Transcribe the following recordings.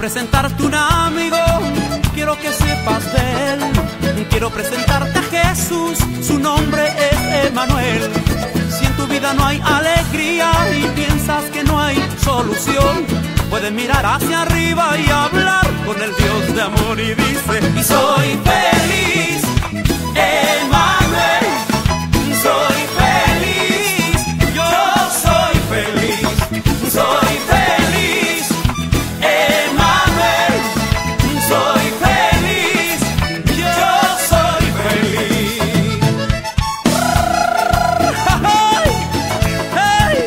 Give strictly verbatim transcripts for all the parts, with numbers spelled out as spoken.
presentarte un amigo, quiero que sepas de él. Quiero presentarte a Jesús, su nombre es Emmanuel. Si en tu vida no hay alegría y piensas que no hay solución, puedes mirar hacia arriba y hablar con el Dios de amor y dice: y soy feliz, Emmanuel, soy feliz, yo soy feliz, soy feliz, Emmanuel, soy feliz, yo soy feliz. ¡Hey! ¡Hey!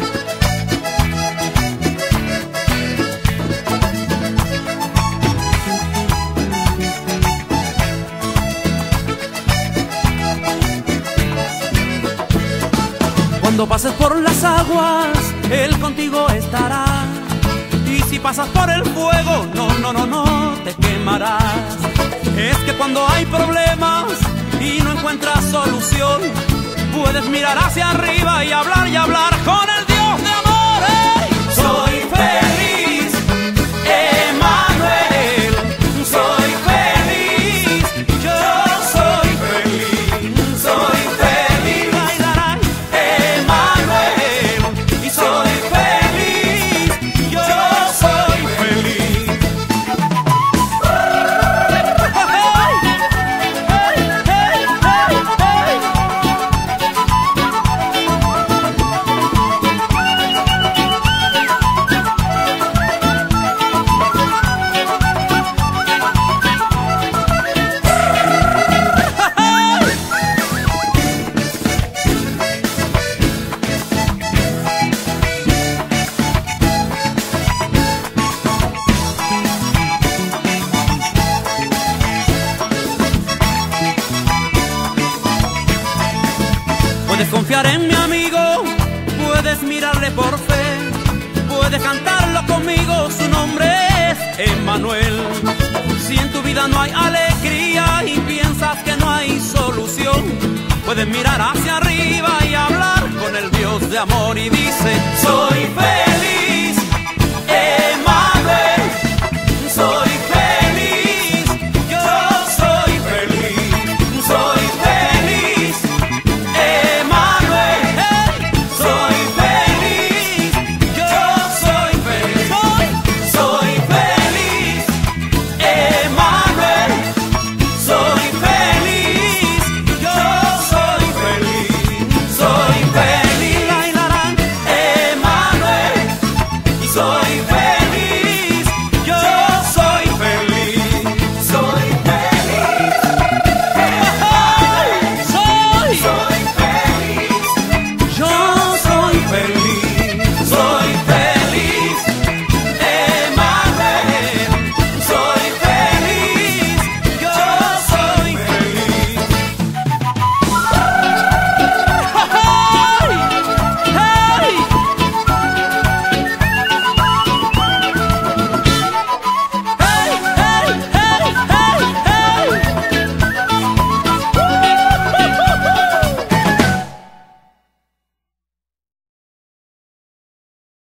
Cuando pases por las aguas, Él contigo estará. Y si pasas por el fuego, no, no, no, no te quemarás. Es que cuando hay problemas y no encuentras solución, puedes mirar hacia arriba y hablar y hablar con el Dios de amor. ¡Hey! Soy feliz, Emmanuel, soy feliz, yo soy feliz, soy feliz, Emmanuel, y soy feliz, yo soy feliz. ¡Hey! ¡Hey! ¡Hey! ¡Hey! ¡Hey! Puedes confiar en mi amigo, puedes mirarle por fe, puedes cantarlo conmigo, su nombre es Emmanuel. Si en tu vida no hay alegría y piensas que no hay solución, puedes mirar hacia arriba y hablar con el Dios de amor y dice: soy feliz.